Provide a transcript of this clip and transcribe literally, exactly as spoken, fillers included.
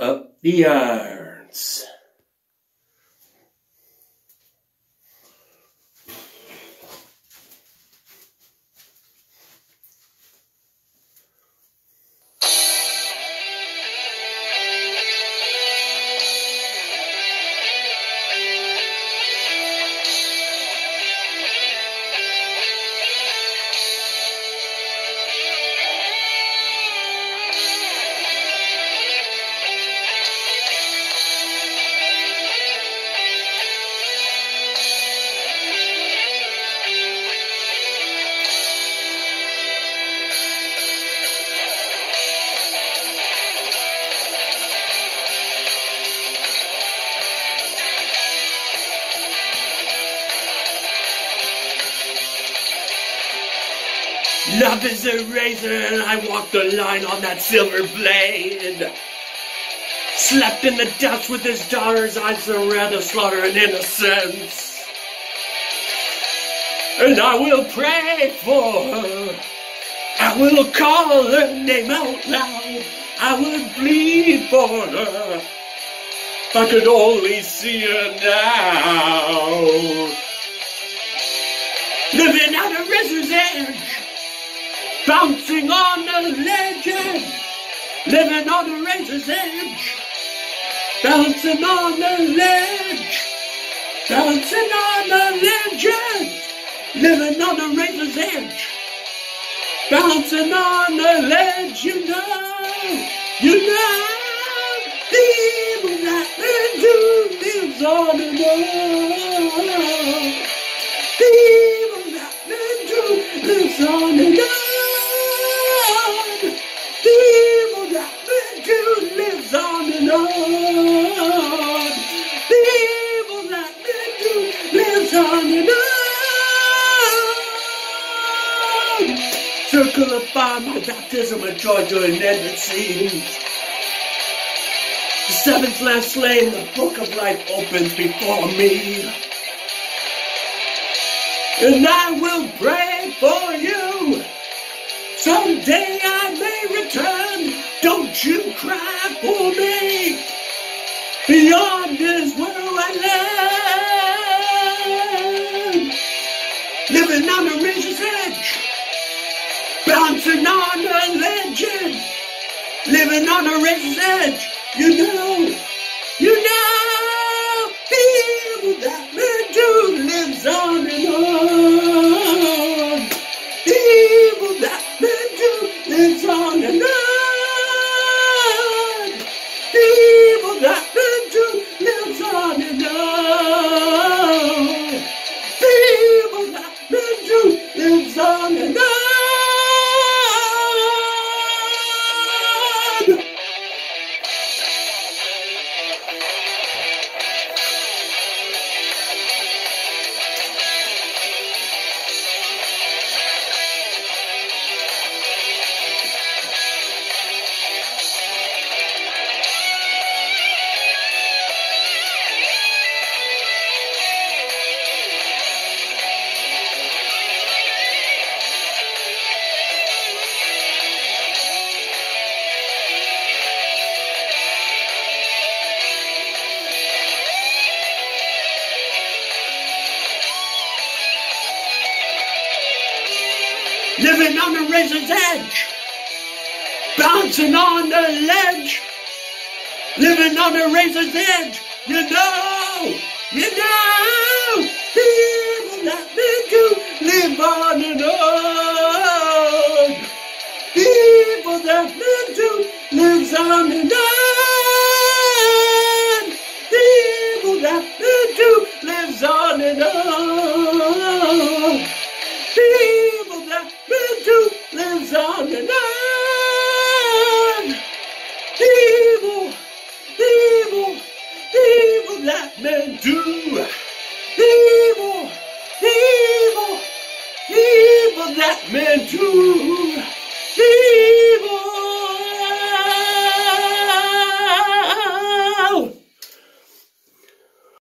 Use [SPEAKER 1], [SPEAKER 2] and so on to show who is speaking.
[SPEAKER 1] up the irons. Love is a razor and I walk the line on that silver blade. Slept in the dust with his daughters, I'd so rather slaughter an innocence. And I will pray for her. I will call her name out loud. I will bleed for her. If I could only see her now. Living at a razor's edge. Bouncing on the ledge, living on the razor's edge. Bouncing on the ledge, bouncing on the ledge. Living on the razor's edge, bouncing on the ledge. You know, you know, the evil that they do lives on and on. The evil that they do lives on and on. The evil that they do lives on and on. The evil that they do lives on and on. Circle of fire, my baptism of joy to an end it seems. The seventh lamb slain, the book of life opens before me. And I will pray for you. Someday I may return, don't you cry for me. Beyond is where I live. Living on the razor's edge, bouncing on the ledge. Living on the razor's edge, you know, you know. The evil that we do lives on and on. The evil that lives on and on. The evil that we do lives on and on. The evil that we do lives on and on. Living on the razor's edge, bouncing on the ledge. Living on the razor's edge, you know, you know. The evil that we do live on and on. The evil that we do lives on and on. The evil that we do lives on and on. The evil that we do lives on and on. The evil, the evil, the evil that men do. The evil, the evil, the evil that men do.